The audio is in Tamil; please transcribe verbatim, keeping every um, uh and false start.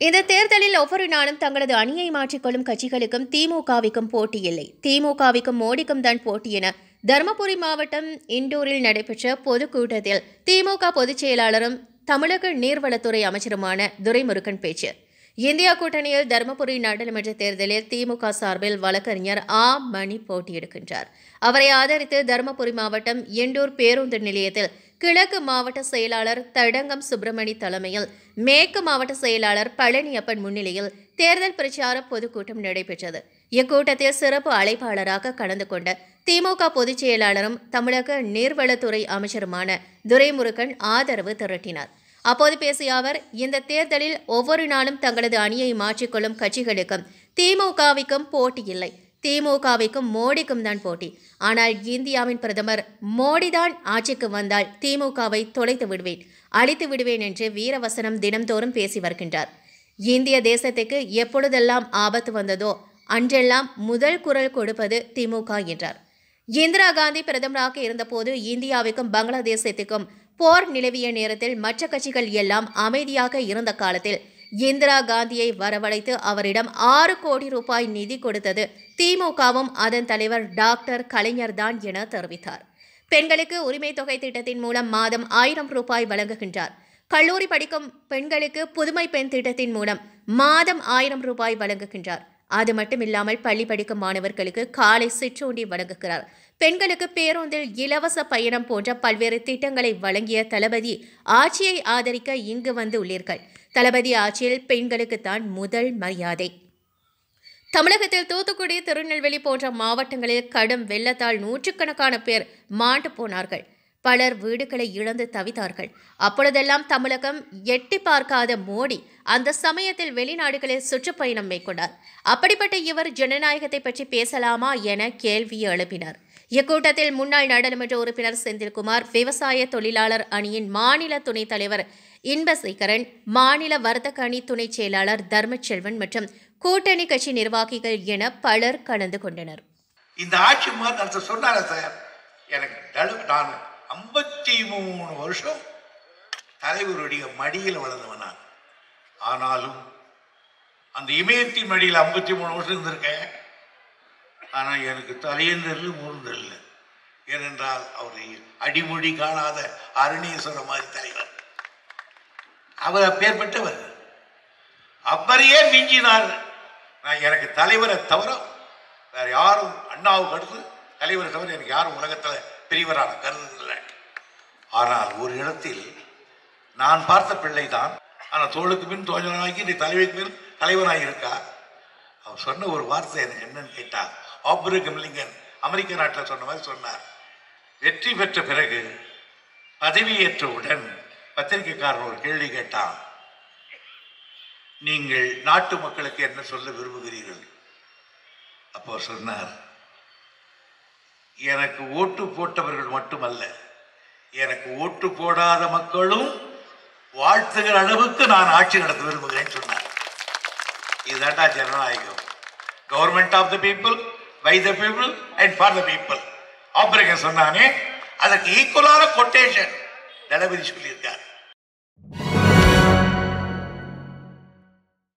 இந்த தேர்தலில் ஒவ்வொரு நாளும் தங்களது அணியை மாற்றிக்கொள்ளும் கட்சிகளுக்கும் திமுகவிற்கும் போட்டி இல்லை. திமுகவிற்கும் மோடிக்கும் தான் போட்டி என தருமபுரி மாவட்டம் இண்டூரில் நடைபெற்ற பொதுக்கூட்டத்தில் திமுக பொதுச் செயலாளரும் தமிழக நீர்வளத்துறை அமைச்சருமான துரைமுருகன் பேச்சு. இந்தியா கூட்டணியில் தருமபுரி நாடாளுமன்ற தேர்தலில் திமுக சார்பில் வழக்கறிஞர் ஆ மணி போட்டியிடுகின்றார். அவரை ஆதரித்து தருமபுரி மாவட்டம் எண்டூர் பேருந்து நிலையத்தில் கிழக்கு மாவட்ட செயலாளர் தடங்கம் சுப்பிரமணி தலைமையில் மேற்கு மாவட்ட செயலாளர் பழனியப்பன் முன்னிலையில் தேர்தல் பிரச்சார பொதுக்கூட்டம் நடைபெற்றது. இக்கூட்டத்தில் சிறப்பு அழைப்பாளராக கலந்து கொண்ட திமுக பொதுச் செயலாளரும் தமிழக நீர்வளத்துறை அமைச்சருமான துரைமுருகன் ஆதரவு திரட்டினார். அப்போது பேசிய அவர், இந்த தேர்தலில் ஒவ்வொரு நாளும் தங்களது அணியை மாற்றிக்கொள்ளும் கட்சிகளுக்கும் திமுகவிற்கும் போட்டி இல்லை. திமுகவிற்கும் மோடிக்கும் தான் போட்டி. ஆனால் இந்தியாவின் பிரதமர் மோடிதான் ஆட்சிக்கு வந்தால் திமுகவை தொலைத்து விடுவேன், அழித்து விடுவேன் என்று வீரவசனம் தினம்தோறும் பேசி வருகின்றார். இந்திய தேசத்துக்கு எப்பொழுதெல்லாம் ஆபத்து வந்ததோ அன்றெல்லாம் முதல் குரல் கொடுப்பது திமுக என்றார். இந்திரா காந்தி பிரதமராக இருந்தபோது இந்தியாவுக்கும் பங்களாதேசத்துக்கும் போர் நிலவிய நேரத்தில் மற்ற கட்சிகள் எல்லாம் அமைதியாக இருந்த காலத்தில் இந்திரா காந்தியை வரவழைத்து அவரிடம் ஆறு கோடி ரூபாய் நிதி கொடுத்தது திமுகவும் அதன் தலைவர் டாக்டர் கலைஞர் தான் என தெரிவித்தார். பெண்களுக்கு உரிமை தொகை திட்டத்தின் மூலம் மாதம் ஆயிரம் ரூபாய் வழங்குகின்றார். கல்லூரி படிக்கும் பெண்களுக்கு புதுமை பெண் திட்டத்தின் மூலம் மாதம் ஆயிரம் ரூபாய் வழங்குகின்றார். அது மட்டுமில்லாமல் பள்ளி படிக்கும் மாணவர்களுக்கு காலை சிற்றுண்டி வழங்குகிறார். பெண்களுக்கு பேருந்தில் இலவச பயணம் போன்ற பல்வேறு திட்டங்களை வழங்கிய தளபதி ஆட்சியை ஆதரிக்க இங்கு வந்து உள்ளீர்கள். தளபதி ஆட்சியில் பெண்களுக்குத்தான் முதல் மரியாதை. தமிழகத்தில் தூத்துக்குடி, திருநெல்வேலி போன்ற மாவட்டங்களில் கடும் வெள்ளத்தால் நூற்றுக்கணக்கான பேர் மாண்டு போனார்கள். பலர் வீடுகளை இழந்து தவித்தார்கள். அப்பொழுதெல்லாம் தமிழகம் எட்டி பார்க்காத மோடி அந்த சமயத்தில் வெளிநாடுகளில் சுற்றுப்பயணம் மேற்கொண்டார். அப்படிப்பட்ட இவர் ஜனநாயகத்தை பற்றி பேசலாமா என கேள்வி எழுப்பினார். இக்கூட்டத்தில் முன்னாள் நாடாளுமன்ற உறுப்பினர் செந்தில்குமார், விவசாய தொழிலாளர் அணியின் மாநில துணைத் தலைவர் இன்பசேகரன், மாநில வர்த்தக அணி துணை செயலாளர் தர்மச்செல்வன் மற்றும் கூட்டணி கட்சி நிர்வாகிகள் என பலர் கலந்து கொண்டனர். இந்த ஆட்சி சொன்னாங்க சார், எனக்கு நான் ஐம்பத்தி மூணு வருஷம் தலைவருடைய மடியில் வளர்ந்தவன் நான். ஆனாலும் அந்த இமயத்தின் மடியில் ஐம்பத்தி மூணு வருஷம் இருந்திருக்கேன். ஆனால் எனக்கு தலையென்று மூர்ந்தல்ல. ஏனென்றால் அவரை அடிமொழி காணாத அருணீஸ்வர மாதிரி தலைவர். அவர் அப்பேற்பட்டவர். அவரையே மிஞ்சினார். நான் எனக்கு தலைவரை தவிர வேற யாரும், அண்ணாவுக்கு அடுத்து தலைவரை தவிர எனக்கு யாரும் உலகத்தில் பெரியவரான கருதுதில்லை. ஆனால் ஒரு இடத்தில் நான் பார்த்த பிள்ளை தான், ஆனால் தோளுக்கு பின் தோழனாகி நீ தலைவருக்கு பின் தலைவனாக இருக்கா. அவர் சொன்ன ஒரு வார்த்தை எனக்கு என்னன்னு கேட்டா, ஆப்ரஹாம் லிங்கன் அமெரிக்க நாட்டில் சொன்ன மாதிரி சொன்னார். வெற்றி பெற்ற பிறகு பதவியேற்றவுடன் பத்திரிகைக்காரர் ஒரு கேள்வி கேட்டான், நீங்கள் நாட்டு மக்களுக்கு என்ன சொல்ல விரும்புகிறீர்கள்? அப்போ சொன்னார், எனக்கு ஓட்டு போட்டவர்கள் மட்டுமல்ல, எனக்கு ஓட்டு போடாத மக்களும் வாழ்த்துகிற அளவுக்கு நான் ஆட்சி நடத்த விரும்புகிறேன் சொன்னார். இதுதான்டா ஜனநாயகம். Government of the people, by the people and for the people. Operation சொன்னானே, அதற்கு ஈக்குவலான கொட்டேஷன் தளபதி சொல்லியிருக்கார்.